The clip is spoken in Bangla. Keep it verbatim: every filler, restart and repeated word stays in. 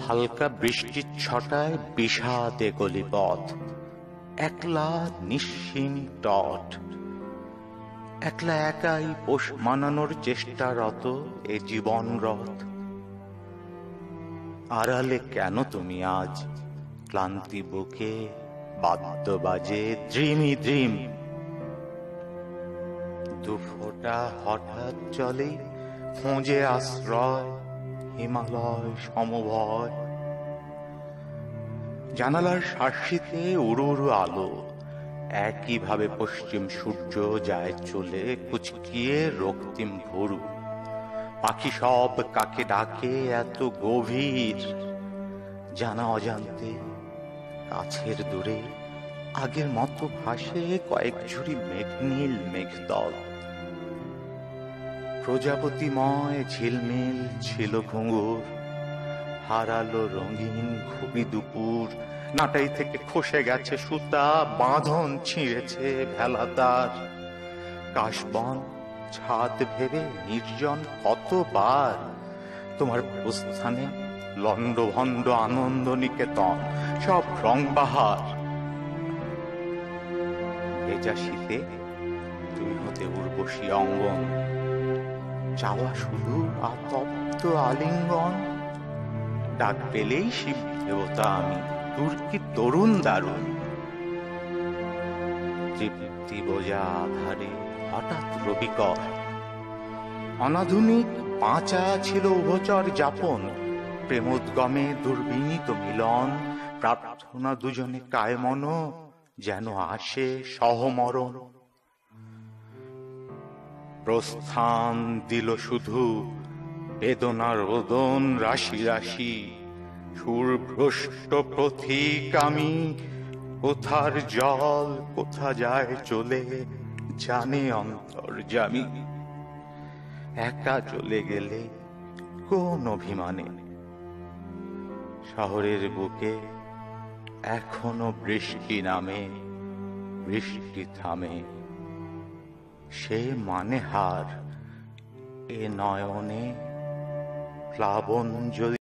হালকা বৃষ্টির ছটায় বিষাদে গলিপথ, একলা নিশ্চিম টট, একলা একাই পোষ মানানোর চেষ্টারত এ জীবন রথ। আড়ালে কেন তুমি আজ ক্লান্তি বুকে বাদ্য বাজে দ্রিমি দ্রিম, দুফোঁটা হঠাৎ চলে খোঁজে আশ্রয় হিমালয় সমভয়। জানালার শার্সিতে উড়ু উড়ু আলো, একইভাবে পশ্চিম সূর্য যায় চলে কুচকিয়ে রক্তিম ভুরু। পাখি সব কাকে ডাকে এত গভীর, জানা অজান্তে কাছের দূরে আগের মতো ভাসে কয়েক ঝুড়ি মেঘনীল মেঘদল। প্রজাপতিময় ঝিলমিল ছিল ঘুঙুর, হারালো রঙিন খুবই দুপুর। নাটাই থেকে খসে গেছে সুতা, বাঁধন ছিঁড়েছে ভেলাতার। কাশবন ছাদ ভেবে নির্জন কতবার, তোমার প্রস্থানে লণ্ডভণ্ড আনন্দ নিকেতন সব রংবাহার। ভেজা শীতে তুমি হতে উর্বশী অঙ্গন, চাওয়া শুধু আতপ্ত আলিঙ্গন। ডাক পেলেই শিব দেবতা আমি, তুর্কি তরুণ দারুণ। তৃপ্তি বোঝা আধারে হঠাৎ রবিকর, অনাধুনিক বাঁচা ছিল উভচর যাপন। প্রেমোদ্গমে দুর্বিনীত মিলন, প্রার্থনা দুজনে কায়মন যেন আসে সহমরণ। প্রস্থান দিল শুধু বেদনার রোদন রাশি রাশি। সুরভ্রষ্ট পথিক আমি, কোথার জল কোথা যায় চলে জানে অন্তর্যামী। একা চলে গেলে কোন অভিমানে, শহরের বুকে এখনো বৃষ্টি নামে, বৃষ্টি থামে। সে মানে হার এ নয়নে প্লাবন যদি